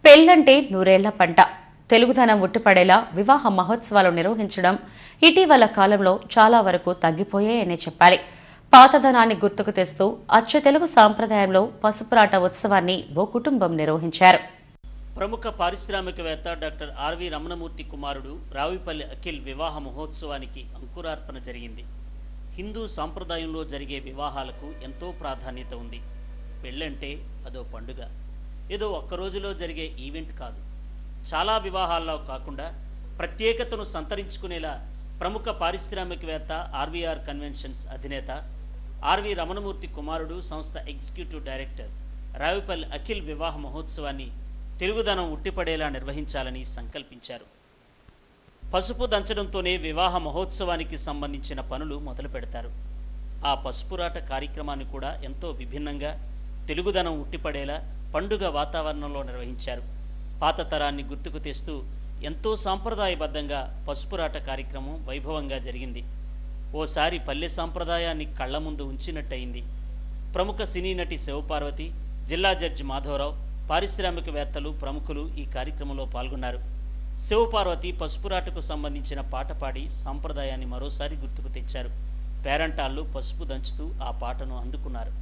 పెళ్లంటే నూరేళ్ల పంట. తెలుగుదనం ఉట్టిపడేలా వివాహ మహోత్సవాలు నిర్వహించడం ఇటీవల కాలంలో చాలా వరకు తగ్గిపోయాయనే చెప్పాలి. పాతదనాన్ని గుర్తుకు తెస్తూ అచ్చ తెలుగు సాంప్రదాయంలో పసుపురాట ఉత్సవాన్ని ఓ కుటుంబం నిర్వహించారు. ప్రముఖ పారిశ్రామికవేత్త డాక్టర్ ఆర్వి రమణమూర్తి కుమారుడు రావిపల్లి అఖిల్ వివాహ మహోత్సవానికి అంకురార్పణ జరిగింది. హిందూ సాంప్రదాయంలో జరిగే వివాహాలకు ఎంతో ప్రాధాన్యత ఉంది. పెళ్ళంటే అదో పండుగ, ఏదో ఒక్కరోజులో జరిగే ఈవెంట్ కాదు. చాలా వివాహాల్లో కాకుండా ప్రత్యేకతను సంతరించుకునేలా ప్రముఖ పారిశ్రామికవేత్త ఆర్వీఆర్ కన్వెన్షన్స్ అధినేత ఆర్వి రమణమూర్తి కుమారుడు సంస్థ ఎగ్జిక్యూటివ్ డైరెక్టర్ రావిపల్లి అఖిల్ వివాహ మహోత్సవాన్ని తెలుగుదనం ఉట్టిపడేలా నిర్వహించాలని సంకల్పించారు. పసుపు దంచడంతోనే వివాహ మహోత్సవానికి సంబంధించిన పనులు మొదలు పెడతారు. ఆ పసుపురాట కార్యక్రమాన్ని కూడా ఎంతో విభిన్నంగా తెలుగుదనం ఉట్టిపడేలా పండుగ వాతావరణంలో నిర్వహించారు. పాత తరాన్ని గుర్తుకు తెస్తూ ఎంతో సాంప్రదాయబద్ధంగా పసుపురాట కార్యక్రమం వైభవంగా జరిగింది. ఓసారి పల్లె సాంప్రదాయాన్ని కళ్ల ముందు ఉంచినట్టయింది. ప్రముఖ సినీ నటి శివపార్వతి, జిల్లా జడ్జి మాధవరావు, పారిశ్రామికవేత్తలు, ప్రముఖులు ఈ కార్యక్రమంలో పాల్గొన్నారు. శివపార్వతి పసుపురాటకు సంబంధించిన పాట పాడి సాంప్రదాయాన్ని మరోసారి గుర్తుకు తెచ్చారు. పేరంటాళ్ళు పసుపు దంచుతూ ఆ పాటను అందుకున్నారు.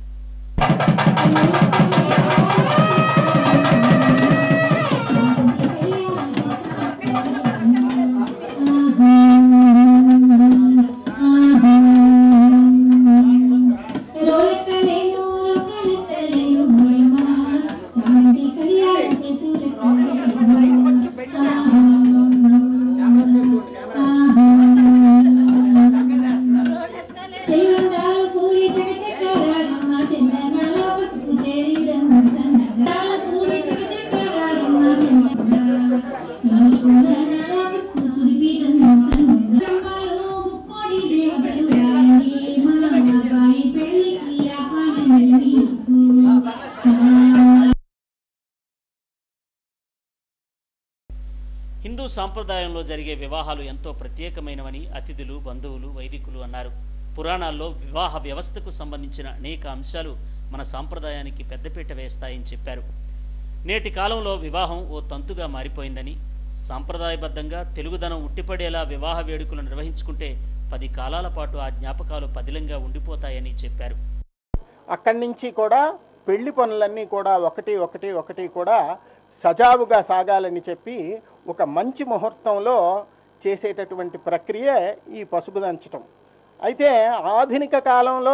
హిందూ సాంప్రదాయంలో జరిగే వివాహాలు ఎంతో ప్రత్యేకమైనవని అతిథులు, బంధువులు, వైదికులు అన్నారు. పురాణాల్లో వివాహ వ్యవస్థకు సంబంధించిన అనేక అంశాలు మన సాంప్రదాయానికి పెద్దపీట వేస్తాయని చెప్పారు. నేటి కాలంలో వివాహం ఓ తంతుగా మారిపోయిందని, సాంప్రదాయబద్ధంగా తెలుగుదనం ఉట్టిపడేలా వివాహ వేడుకలు నిర్వహించుకుంటే 10 కాలాల పాటు ఆ జ్ఞాపకాలు పదిలంగా ఉండిపోతాయని చెప్పారు. అక్కడి నుంచి కూడా పెళ్లి పనులన్నీ కూడా ఒకటి కూడా సజావుగా సాగాలని చెప్పి ఒక మంచి ముహూర్తంలో చేసేటటువంటి ప్రక్రియ ఈ పసుపు దంచటం. అయితే ఆధునిక కాలంలో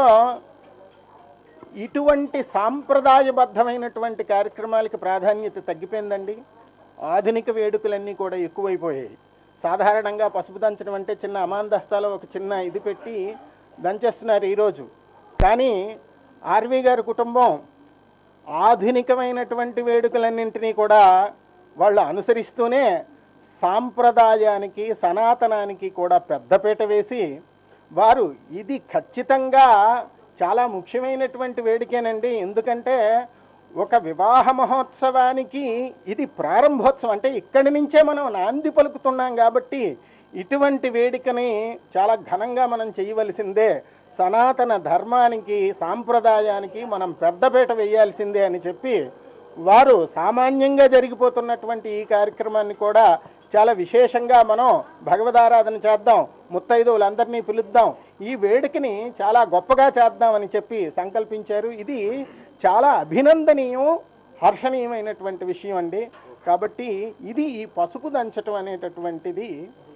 ఇటువంటి సాంప్రదాయబద్ధమైనటువంటి కార్యక్రమాలకి ప్రాధాన్యత తగ్గిపోయిందండి. ఆధునిక వేడుకలన్నీ కూడా ఎక్కువైపోయాయి. సాధారణంగా పసుపు దంచడం అంటే చిన్న అమాందస్తాలో ఒక చిన్న ఇది పెట్టి దంచేస్తున్నారు ఈరోజు. కానీ ఆర్వి గారి కుటుంబం ఆధునికమైనటువంటి వేడుకలన్నింటినీ కూడా వాళ్ళు అనుసరిస్తూనే సాంప్రదాయానికి, సనాతనానికి కూడా పెద్దపీట వేసి వారు ఇది ఖచ్చితంగా చాలా ముఖ్యమైనటువంటి వేడుకేనండి. ఎందుకంటే ఒక వివాహ మహోత్సవానికి ఇది ప్రారంభోత్సవం, అంటే ఇక్కడి నుంచే మనం నాంది పలుకుతున్నాం కాబట్టి ఇటువంటి వేడుకని చాలా ఘనంగా మనం చేయవలసిందే. సనాతన ధర్మానికి, సాంప్రదాయానికి మనం పెద్దపీట వేయాల్సిందే అని చెప్పి వారు సామాన్యంగా జరిగిపోతున్నటువంటి ఈ కార్యక్రమాన్ని కూడా చాలా విశేషంగా మనం భగవదారాధన చేద్దాం, ముత్తైదువులందరినీ పిలుద్దాం, ఈ వేడుకని చాలా గొప్పగా చేద్దామని చెప్పి సంకల్పించారు. ఇది చాలా అభినందనీయం, హర్షణీయమైనటువంటి విషయం అండి. కాబట్టి ఇది ఈ పసుపు దంచటం అనేటటువంటిది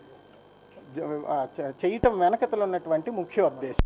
చేయటం వెనకతలు ఉన్నటువంటి ముఖ్య ఉద్దేశం.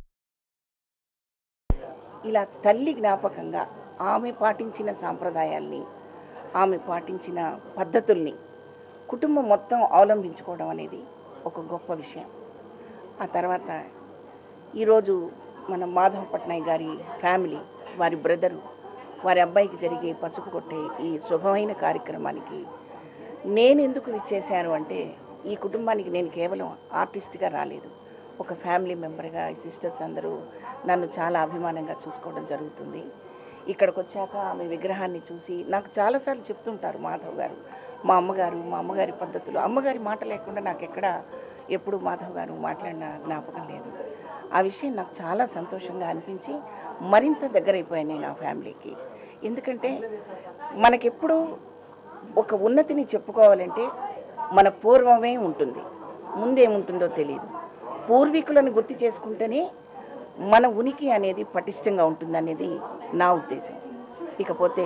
ఇలా తల్లి జ్ఞాపకంగా ఆమె పాటించిన సాంప్రదాయాల్ని, ఆమె పాటించిన పద్ధతుల్ని కుటుంబం మొత్తం అవలంబించుకోవడం అనేది ఒక గొప్ప విషయం. ఆ తర్వాత ఈరోజు మన మాధవ్ పట్నాయక్ గారి ఫ్యామిలీ, వారి బ్రదరు, వారి అబ్బాయికి జరిగే పసుపు కొట్టే ఈ శుభమైన కార్యక్రమానికి నేను ఎందుకు ఇచ్చేశాను అంటే, ఈ కుటుంబానికి నేను కేవలం ఆర్టిస్ట్గా రాలేదు, ఒక ఫ్యామిలీ మెంబర్గా ఈ సిస్టర్స్ అందరూ నన్ను చాలా అభిమానంగా చూసుకోవడం జరుగుతుంది. ఇక్కడికి వచ్చాక ఆమె విగ్రహాన్ని చూసి నాకు చాలాసార్లు చెప్తుంటారు మాధవ్ గారు, మా అమ్మగారి పద్ధతులు, అమ్మగారి మాట లేకుండా నాకు ఎప్పుడు మాధవ్ గారు మాట్లాడిన జ్ఞాపకం లేదు. ఆ విషయం నాకు చాలా సంతోషంగా అనిపించి మరింత దగ్గరైపోయాను నేను ఆ ఫ్యామిలీకి. ఎందుకంటే మనకెప్పుడు ఒక ఉన్నతిని చెప్పుకోవాలంటే మన పూర్వమే ఉంటుంది, ముందేముంటుందో తెలియదు. పూర్వీకులను గుర్తు చేసుకుంటేనే మన ఉనికి అనేది పటిష్టంగా ఉంటుందనేది నా ఉద్దేశం. ఇకపోతే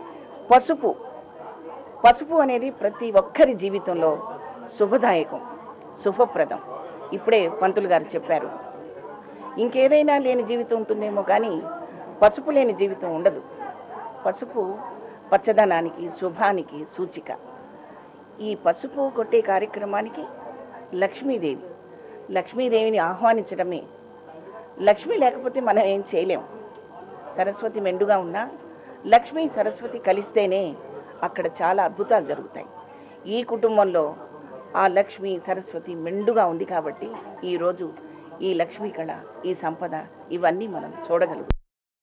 పసుపు అనేది ప్రతి ఒక్కరి జీవితంలో శుభదాయకం, శుభప్రదం. ఇప్పుడే పంతులు గారు చెప్పారు, ఇంకేదైనా లేని జీవితం ఉంటుందేమో కానీ పసుపు లేని జీవితం ఉండదు. పసుపు పచ్చదనానికి, శుభానికి సూచిక. ఈ పసుపు కొట్టే కార్యక్రమానికి లక్ష్మీదేవిని ఆహ్వానించడమే. లక్ష్మి లేకపోతే మనం ఏం చేయలేం. సరస్వతి మెండుగా ఉన్నా లక్ష్మీ సరస్వతి కలిస్తేనే అక్కడ చాలా అద్భుతాలు జరుగుతాయి. ఈ కుటుంబంలో ఆ లక్ష్మీ సరస్వతి మెండుగా ఉంది కాబట్టి ఈరోజు ఈ లక్ష్మీ కళ, ఈ సంపద ఇవన్నీ మనం చూడగలుగుతాం.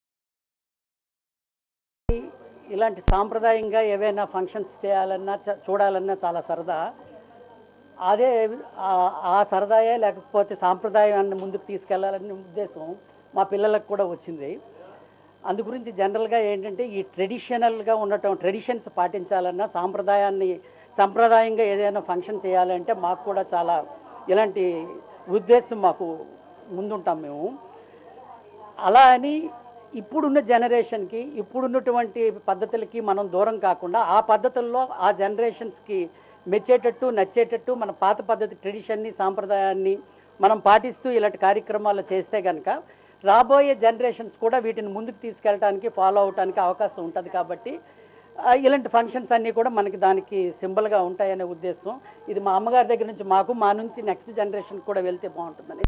ఇలాంటి సాంప్రదాయంగా ఏవైనా ఫంక్షన్స్ చేయాలన్నా చూడాలన్నా చాలా సరదా. అదే ఆ సరదాయే లేకపోతే సాంప్రదాయాన్ని ముందుకు తీసుకెళ్లాలనే ఉద్దేశం మా పిల్లలకు కూడా వచ్చింది. అందు గురించి జనరల్గా ఏంటంటే ఈ ట్రెడిషనల్గా ఉండటం, ట్రెడిషన్స్ పాటించాలన్నా సాంప్రదాయంగా ఏదైనా ఫంక్షన్ చేయాలంటే మాకు కూడా చాలా ఇలాంటి ఉద్దేశం మాకు ముందుంటాం మేము. అలా అని ఇప్పుడున్న జనరేషన్కి, ఇప్పుడున్నటువంటి పద్ధతులకి మనం దూరం కాకుండా ఆ పద్ధతుల్లో ఆ జనరేషన్స్కి మెచ్చేటట్టు, నచ్చేటట్టు మన పాత పద్ధతి ట్రెడిషన్ని, సాంప్రదాయాన్ని మనం పాటిస్తూ ఇలాంటి కార్యక్రమాలు చేస్తే కనుక రాబోయే జనరేషన్స్ కూడా వీటిని ముందుకు తీసుకెళ్ళడానికి, ఫాలో అవడానికి అవకాశం ఉంటుంది. కాబట్టి ఇలాంటి ఫంక్షన్స్ అన్నీ కూడా మనకి దానికి సింబల్గా ఉంటాయనే ఉద్దేశం. ఇది మా అమ్మగారి దగ్గర నుంచి మా నుంచి నెక్స్ట్ జనరేషన్ కూడా వెళ్తే బాగుంటుందని.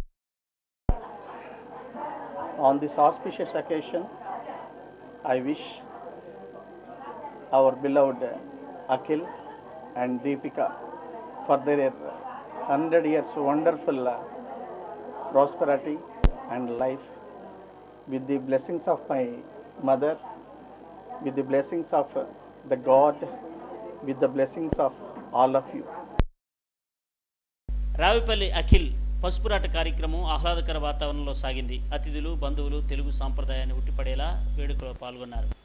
On this auspicious occasion, I wish our beloved Akhil and Deepika for their 100 years wonderful prosperity and life, with the blessings of my mother, with the blessings of the God, with the blessings of all of you. రావిపల్లి Akhil పసుపురాట కార్యక్రమం ఆహ్లాదకర వాతావరణంలో సాగింది. అతిథులు, బంధువులు తెలుగు సాంప్రదాయాన్ని ఉట్టిపడేలా వేడుకలో పాల్గొన్నారు.